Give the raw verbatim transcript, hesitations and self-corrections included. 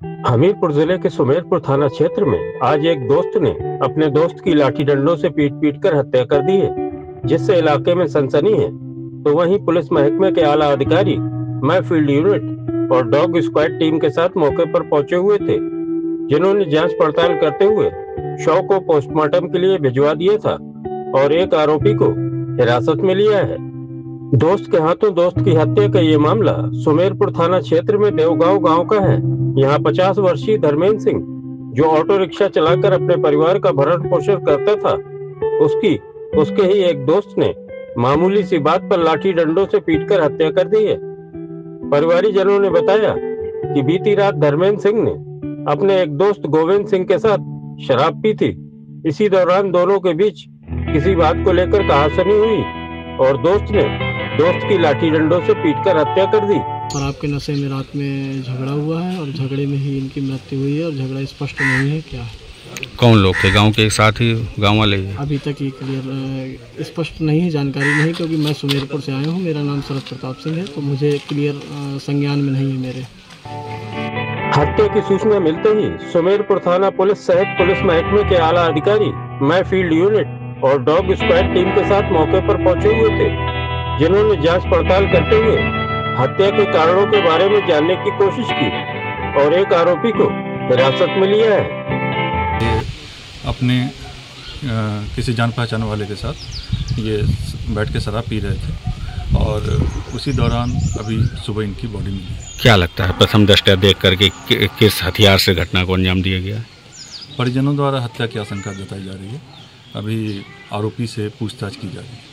हमीरपुर जिले के सुमेरपुर थाना क्षेत्र में आज एक दोस्त ने अपने दोस्त की लाठी डंडों से पीट पीट कर हत्या कर दी है, जिससे इलाके में सनसनी है। तो वहीं पुलिस महकमे के आला अधिकारी मैं फील्ड यूनिट और डॉग स्क्वाड टीम के साथ मौके पर पहुंचे हुए थे, जिन्होंने जांच पड़ताल करते हुए शव को पोस्टमार्टम के लिए भिजवा दिया था और एक आरोपी को हिरासत में लिया है। दोस्त के हाथों दोस्त की हत्या का ये मामला सुमेरपुर थाना क्षेत्र में देवगांव गांव का है। यहाँ पचास वर्षीय धर्मेंद्र सिंह, जो ऑटो रिक्शा चलाकर अपने परिवार का भरण पोषण करता था, उसकी उसके ही एक दोस्त ने मामूली सी बात पर लाठी डंडों से पीटकर हत्या कर दी है। परिवारीजनों ने बताया कि बीती रात धर्मेंद्र सिंह ने अपने एक दोस्त गोविंद सिंह के साथ शराब पी थी। इसी दौरान दोनों के बीच किसी बात को लेकर कहासुनी हुई और दोस्त ने दोस्त की लाठी डंडों से पीटकर हत्या कर दी। शराब के नशे में रात में झगड़ा हुआ है और झगड़े में ही इनकी मृत्यु हुई है और झगड़ा स्पष्ट नहीं है क्या है। कौन लोग थे? गांव के एक साथ ही गांव वाले? अभी तक ये क्लियर स्पष्ट नहीं है, जानकारी नहीं, क्योंकि मैं सुमेरपुर से आया हूँ। मेरा नाम शरद प्रताप सिंह है, तो मुझे क्लियर संज्ञान में नहीं है मेरे। हत्या की सूचना मिलते ही सुमेरपुर थाना पुलिस सहित पुलिस महकमे के आला अधिकारी मैं फील्ड यूनिट और डॉग स्क्वाड टीम के साथ मौके पर पहुंचे हुए थे, जिन्होंने जांच पड़ताल करते हुए हत्या के कारणों के बारे में जानने की कोशिश की और एक आरोपी को हिरासत में लिया है। अपने आ, किसी जान पहचान वाले के साथ ये बैठ के शराब पी रहे थे और उसी दौरान अभी सुबह इनकी बॉडी मिली। क्या लगता है प्रथम दृष्टया देख करके कि, किस हथियार से घटना को अंजाम दिया गया? परिजनों द्वारा हत्या की आशंका जताई जा रही है। अभी आरोपी से पूछताछ की जा रही है।